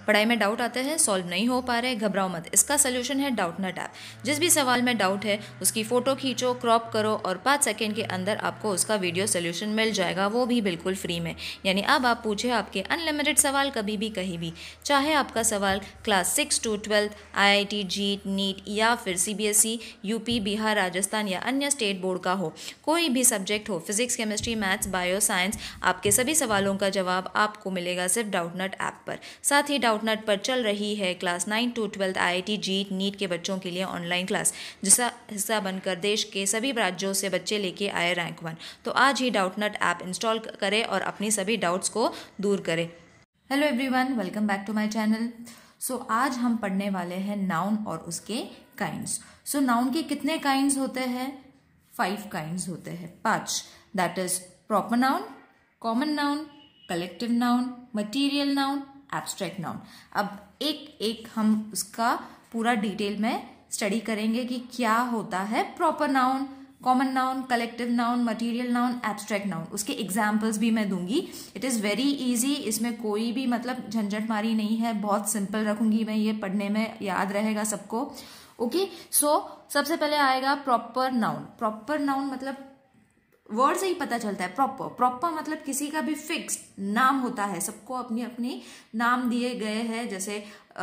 पढ़ाई में डाउट आते हैं, सॉल्व नहीं हो पा रहे, घबराओ मत, इसका सोल्यूशन है डाउटनट ऐप। जिस भी सवाल में डाउट है उसकी फ़ोटो खींचो, क्रॉप करो और 5 सेकेंड के अंदर आपको उसका वीडियो सोल्यूशन मिल जाएगा, वो भी बिल्कुल फ्री में। यानी अब आप पूछे आपके अनलिमिटेड सवाल कभी भी कहीं भी, चाहे आपका सवाल class 6 to 12 IIT, JEE, NEET या फिर CBSE, यूपी, बिहार, राजस्थान या अन्य स्टेट बोर्ड का हो, कोई भी सब्जेक्ट हो, physics, chemistry, maths, bio, science, आपके सभी सवालों का जवाब आपको मिलेगा सिर्फ डाउटनट ऐप पर। साथ ही डाउटनट पर चल रही है class 9 to 12 IIT, JEE, NEET के बच्चों के लिए ऑनलाइन क्लास, जिसका हिस्सा बनकर देश के सभी राज्यों से बच्चे लेके आए रैंक 1। तो आज ही डाउटनट ऐप इंस्टॉल करें और अपनी सभी डाउट्स को दूर करें। Hello everyone, welcome back to my channel. So आज हम पढ़ने वाले हैं नाउन और उसके काइंड्स। सो नाउन के कितने काइंड्स होते हैं? 5 काइंड्स होते हैं, 5। That is proper noun, common noun, collective noun, material noun, abstract noun. अब एक एक हम उसका पूरा डिटेल में स्टडी करेंगे कि क्या होता है proper noun, common noun, collective noun, material noun, abstract noun. उसके एग्जाम्पल्स भी मैं दूंगी। इट इज़ वेरी इजी, इसमें कोई भी मतलब झंझट मारी नहीं है, बहुत सिंपल रखूंगी मैं, ये पढ़ने में याद रहेगा सबको। ओके, सो सबसे पहले आएगा प्रॉपर नाउन। प्रॉपर नाउन मतलब वर्ड से ही पता चलता है। प्रॉपर प्रॉपर मतलब किसी का भी फिक्स्ड नाम होता है, सबको अपनी अपनी नाम दिए गए हैं। जैसे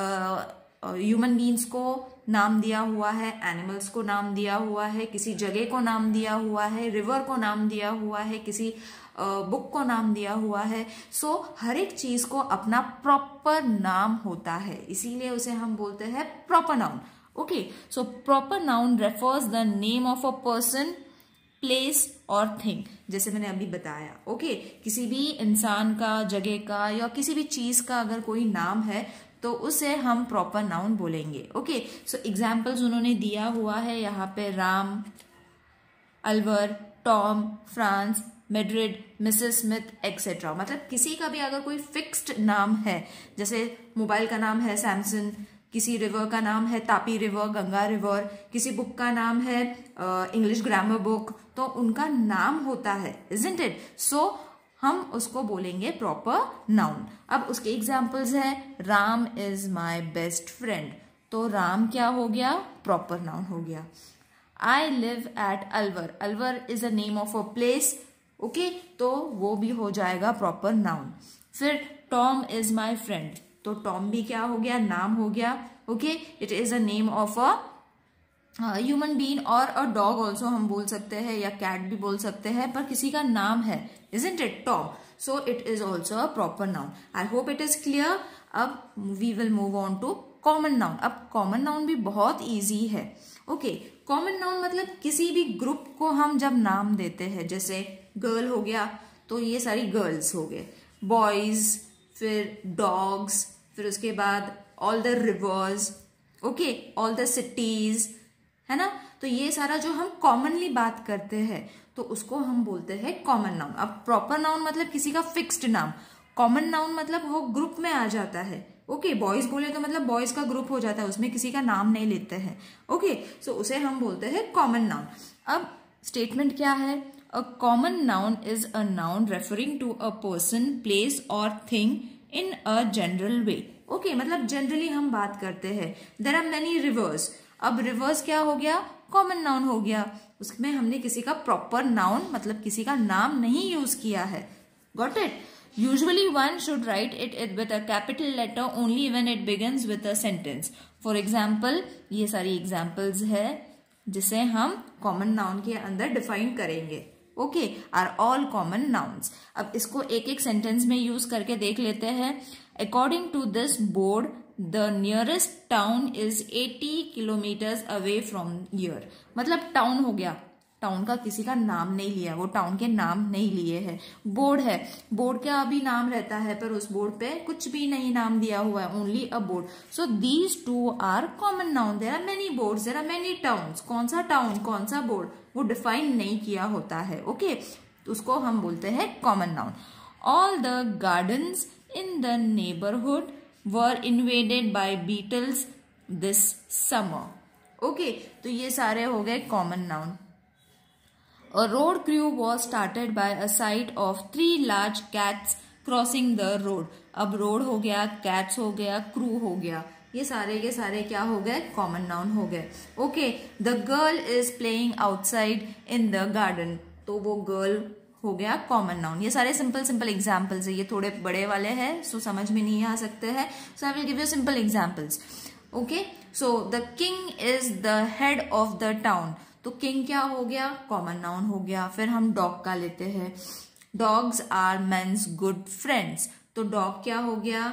ह्यूमन बींग्स को नाम दिया हुआ है, एनिमल्स को नाम दिया हुआ है, किसी जगह को नाम दिया हुआ है, रिवर को नाम दिया हुआ है, किसी बुक को नाम दिया हुआ है। सो हर एक चीज को अपना प्रॉपर नाम होता है, इसीलिए उसे हम बोलते हैं proper noun. Okay, so proper noun refers the name of a person, place और थिंग, जैसे मैंने अभी बताया। ओके, किसी भी इंसान का, जगह का या किसी भी चीज का अगर कोई नाम है तो उसे हम प्रॉपर नाउन बोलेंगे। ओके, सो एग्जाम्पल्स उन्होंने दिया हुआ है यहाँ पे, Ram, Alwar, Tom, France, Madrid, Mrs Smith etcetera. मतलब किसी का भी अगर कोई फिक्स्ड नाम है, जैसे मोबाइल का नाम है सैमसंग, किसी रिवर का नाम है तापी रिवर, गंगा रिवर, किसी बुक का नाम है इंग्लिश ग्रामर बुक, तो उनका नाम होता है, इजंट इट? सो हम उसको बोलेंगे प्रॉपर नाउन। अब उसके एग्जाम्पल्स हैं, Ram is my best friend, तो राम क्या हो गया? प्रॉपर नाउन हो गया। I live at Alwar, Alwar is a name of a place. Okay, तो वो भी हो जाएगा प्रॉपर नाउन। फिर टॉम इज माई फ्रेंड, तो टॉम भी क्या हो गया? नाम हो गया। Okay, it is a name of a human being और अ डॉग ऑल्सो हम बोल सकते हैं, या कैट भी बोल सकते हैं, पर किसी का नाम है, isn't it? Tom, so it is also a proper noun. I hope it is clear. अब we will move on to common noun. अब common noun भी बहुत easy है। Okay, common noun मतलब किसी भी ग्रुप को हम जब नाम देते हैं, जैसे गर्ल हो गया तो ये सारी गर्ल्स हो गए, बॉयज, फिर डॉग्स, फिर उसके बाद all the rivers, okay, all the cities, है ना? तो ये सारा जो हम कॉमनली बात करते हैं तो उसको हम बोलते हैं कॉमन नाउन। अब प्रॉपर नाउन मतलब किसी का फिक्स्ड नाम, कॉमन नाउन मतलब वो ग्रुप में आ जाता है। ओके, बॉयज बोले तो मतलब बॉयज का ग्रुप हो जाता है, उसमें किसी का नाम नहीं लेते हैं। ओके, सो उसे हम बोलते हैं कॉमन नाउन। अब स्टेटमेंट क्या है? A common noun is a noun referring to a person, place और thing in a general way. Okay, मतलब जनरली हम बात करते हैं। There are many rivers. अब रिवर्स क्या हो गया? कॉमन नाउन हो गया। उसमें हमने किसी का प्रॉपर नाउन मतलब किसी का नाम नहीं यूज किया है। Got it? Usually one should write it with a capital letter only when it begins with a sentence. For example, ये सारी एग्जाम्पल्स है जिसे हम कॉमन नाउन के अंदर डिफाइन करेंगे। Okay, are all common nouns. अब इसको एक एक सेंटेंस में यूज करके देख लेते हैं। According to this board the nearest town is 80 kilometres away from here. मतलब टाउन हो गया, टाउन का किसी का नाम नहीं लिया, वो टाउन के नाम नहीं लिए है। बोर्ड है, बोर्ड का भी नाम रहता है पर उस बोर्ड पे कुछ भी नहीं नाम दिया हुआ है, only a board. So these two are common noun. There are many boards, there are many towns. कौन सा टाउन, कौन सा बोर्ड, वो डिफाइन नहीं किया होता है। ओके, उसको हम बोलते हैं common noun. All the gardens in the neighbourhood were invaded by beetles this summer. Okay, तो ये सारे हो गए common noun. A road crew was started by a sight of 3 large cats crossing the road, अब road हो गया, cats हो गया, क्रू हो गया, ये सारे के सारे क्या हो गए, कॉमन नाउन हो गए। Okay, the girl is playing outside in the garden, तो वो गर्ल हो गया कॉमन नाउन। ये सारे सिंपल सिंपल एग्जाम्पल्स है, ये थोड़े बड़े वाले हैं सो समझ में नहीं आ सकते हैं, so I will give you simple examples. Okay, so the king is the head of the town, तो किंग क्या हो गया, कॉमन नाउन हो गया। फिर हम डॉग का लेते हैं, dogs are men's good friends, तो डॉग क्या हो गया,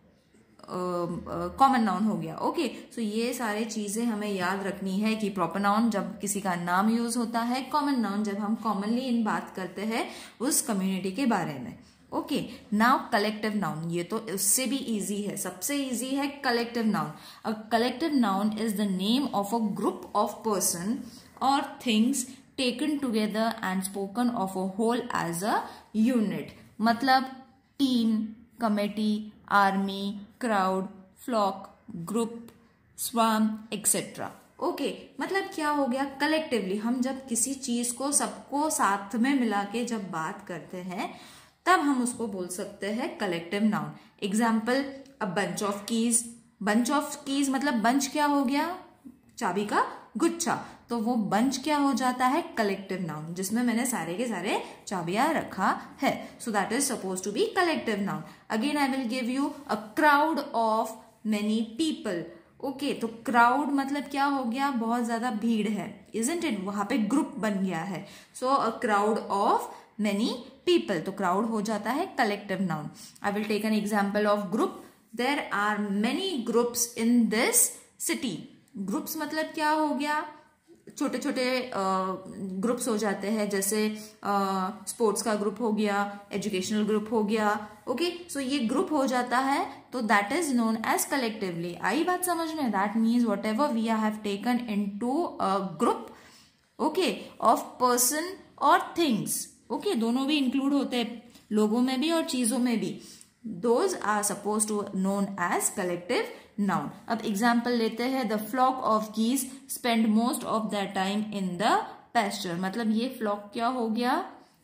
कॉमन नाउन हो गया। ओके, सो ये सारे चीजें हमें याद रखनी है कि प्रॉपर नाउन जब किसी का नाम यूज होता है, कॉमन नाउन जब हम कॉमनली इन बात करते हैं उस कम्युनिटी के बारे में। ओके, नाउ कलेक्टिव नाउन, ये तो उससे भी इजी है, सबसे इजी है collective noun. A collective noun is the name of a group of person और things taken together and spoken of a whole as a unit, मतलब team, committee, army, crowd, flock, group, swarm etcetera. Okay, मतलब क्या हो गया, collectively हम जब किसी चीज को सबको साथ में मिला के जब बात करते हैं तब हम उसको बोल सकते हैं collective noun. Example, a bunch of keys, bunch of keys मतलब बंच क्या हो गया, चाबी का गुच्छा, तो वो बंच क्या हो जाता है, कलेक्टिव नाउन, जिसमें मैंने सारे के सारे चाबियां रखा है, so that is suppose to be collective noun. Again I will give you a crowd of many people. Okay, तो क्राउड मतलब क्या हो गया, बहुत ज्यादा भीड़ है, इजंट इट, वहां पे ग्रुप बन गया है, so a crowd of many people, तो क्राउड हो जाता है collective noun. I will take an example of group, there are many groups in this city, groups मतलब क्या हो गया, छोटे छोटे ग्रुप्स हो जाते हैं, जैसे स्पोर्ट्स का ग्रुप हो गया, एजुकेशनल ग्रुप हो गया। ओके, सो ये ग्रुप हो जाता है, तो that is known as collectively. आई बात समझ में, that means whatever we have taken into a group, okay, of person और थिंग्स। ओके, दोनों भी इंक्लूड होते हैं, लोगों में भी और चीजों में भी, those are suppose to known as collective noun. अब एग्जाम्पल लेते हैं, the flock of geese spend most of the time in the pasture, मतलब ये फ्लॉक क्या हो गया,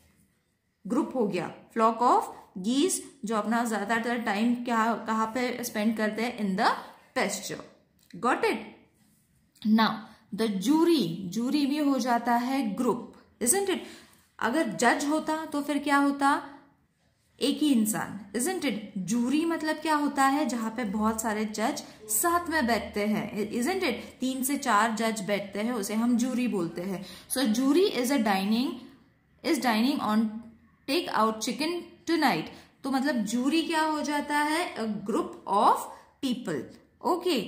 ग्रुप हो गया, फ्लॉक ऑफ गीज जो अपना ज्यादातर टाइम क्या कहाँ पे स्पेंड करते हैं, in the pasture. Got it? Now the jury, jury भी हो जाता है ग्रुप, इजंट इट? अगर जज होता तो फिर क्या होता, एक ही इंसान, इजंट इट? जूरी मतलब क्या होता है, जहां पे बहुत सारे जज साथ में बैठते हैं, इजंट इट? 3 से 4 जज बैठते हैं, उसे हम जूरी बोलते हैं। So jury is dining on take out chicken tonight, तो मतलब जूरी क्या हो जाता है, a group of people. Okay,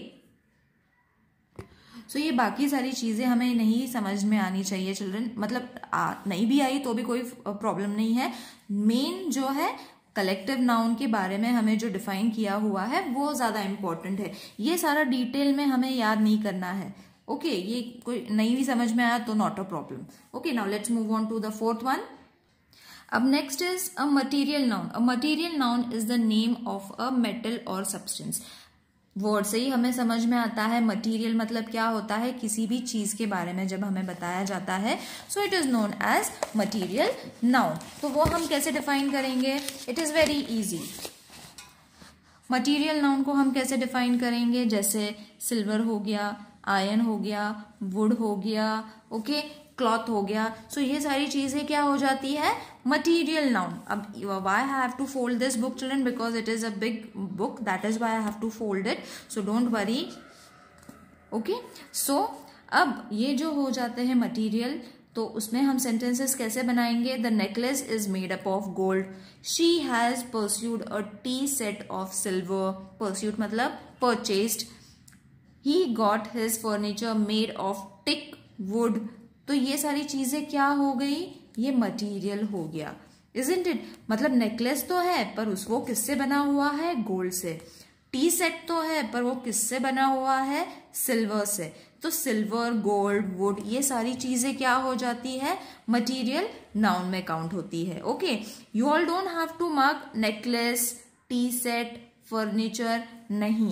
so ये बाकी सारी चीजें हमें नहीं समझ में आनी चाहिए चिल्ड्रन, मतलब नहीं भी आई तो भी कोई प्रॉब्लम नहीं है। मेन जो है कलेक्टिव नाउन के बारे में हमें जो डिफाइन किया हुआ है वो ज्यादा इंपॉर्टेंट है, ये सारा डिटेल में हमें याद नहीं करना है। ओके, ये कोई नहीं भी समझ में आया तो not a problem. Okay, now let's move on to the fourth one. अब next is a material noun. A material noun is the name of a metal और सब्सटेंस। वर्ड से ही हमें समझ में आता है मटेरियल मतलब क्या होता है, किसी भी चीज के बारे में जब हमें बताया जाता है, so it is known as material noun. तो वो हम कैसे डिफाइन करेंगे, it is very easy. Material noun को हम कैसे डिफाइन करेंगे, जैसे सिल्वर हो गया, आयरन हो गया, वुड हो गया, ओके, क्लॉथ हो गया, सो ये सारी चीजें क्या हो जाती है, मटीरियल नाउन। अब why have to fold this book children, because it is a big book, that is why I have to fold it, so don't worry. Okay, so अब ये जो हो जाते हैं मटीरियल, तो उसमें हम सेंटेंसेस कैसे बनाएंगे, the necklace is made up of gold, she has pursued a tea set of silver, pursued मतलब purchased, he got his furniture made of teak wood, तो ये सारी चीजें क्या हो गई, ये मटेरियल हो गया, इजंट इट? मतलब नेकलेस तो है पर वो किससे बना हुआ है, गोल्ड से। टी सेट तो है पर वो किससे बना हुआ है, सिल्वर से। तो सिल्वर, गोल्ड, वुड, ये सारी चीजें क्या हो जाती है, मटेरियल नाउन में काउंट होती है। Okay, you all don't have to mark necklace, tea set, furniture, नहीं,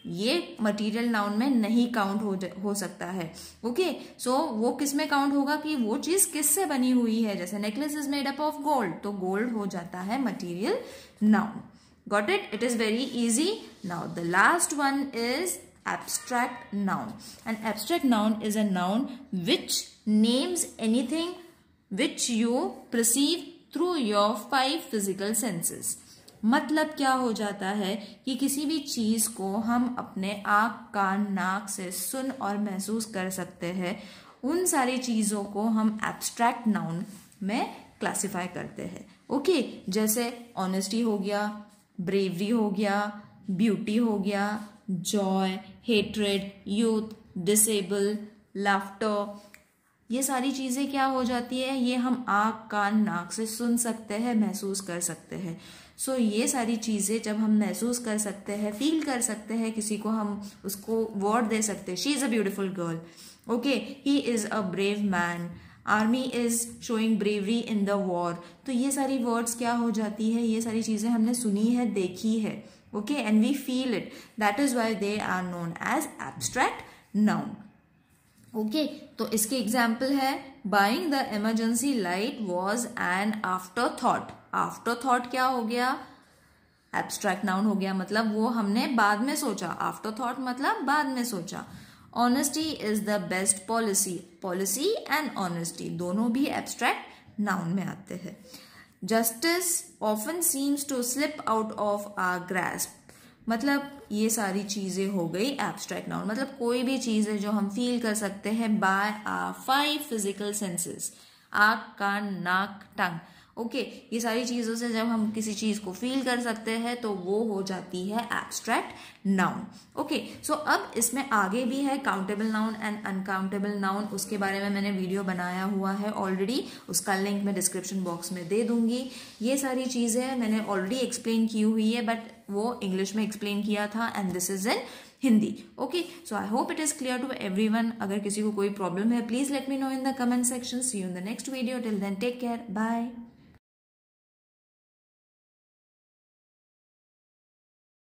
ये मटेरियल नाउन में नहीं काउंट हो सकता है। ओके, सो वो किस में काउंट होगा कि वो चीज किससे बनी हुई है। जैसे necklace is made up of gold, तो गोल्ड हो जाता है material noun. Got it? It is very easy. Now the last one is abstract noun. An abstract noun is a noun which names anything which you perceive through your 5 physical senses. मतलब क्या हो जाता है कि किसी भी चीज को हम अपने आँख, कान, नाक से सुन और महसूस कर सकते हैं, उन सारी चीजों को हम एब्स्ट्रैक्ट नाउन में क्लासिफाई करते हैं। ओके, जैसे ऑनेस्टी हो गया, ब्रेवरी हो गया, ब्यूटी हो गया, joy, hatred, youth, disable, laughter, ये सारी चीजें क्या हो जाती है, ये हम आँख, कान, नाक से सुन सकते हैं, महसूस कर सकते हैं। सो ये सारी चीजें जब हम महसूस कर सकते हैं, फील कर सकते हैं, किसी को हम उसको वर्ड दे सकते हैं, she is a beautiful girl, okay, he is a brave man, army is showing bravery in the war, तो ये सारी वर्ड्स क्या हो जाती है, ये सारी चीजें हमने सुनी है, देखी है, okay, and we feel it. That is why they are known as abstract noun. Okay, तो इसके एग्जाम्पल है buying the emergency light was an afterthought. Afterthought क्या हो गया? abstract noun हो गया, मतलब वो हमने बाद में सोचा। afterthought मतलब बाद में सोचा। honesty is the best policy. policy and honesty दोनों भी abstract noun में आते हैं। Justice often seems to slip out of our grasp. मतलब ये सारी चीजें हो गई एब्स्ट्रैक्ट नाउन। मतलब कोई भी चीज है जो हम फील कर सकते हैं बाय आवर 5 फिजिकल सेंसेस, आँख, कान, नाक, टंग। ओके, ये सारी चीजों से जब हम किसी चीज को फील कर सकते हैं तो वो हो जाती है एब्स्ट्रैक्ट नाउन। ओके, सो अब इसमें आगे भी है countable noun and uncountable noun, उसके बारे में मैंने वीडियो बनाया हुआ है ऑलरेडी, उसका लिंक मैं डिस्क्रिप्शन बॉक्स में दे दूंगी। ये सारी चीजें मैंने ऑलरेडी एक्सप्लेन की हुई है, बट वो इंग्लिश में एक्सप्लेन किया था and this is in Hindi. Okay, so I hope it is clear to everyone. अगर किसी को कोई प्रॉब्लम है please let me know in the comment section. See you in the next video. Till then take care, bye.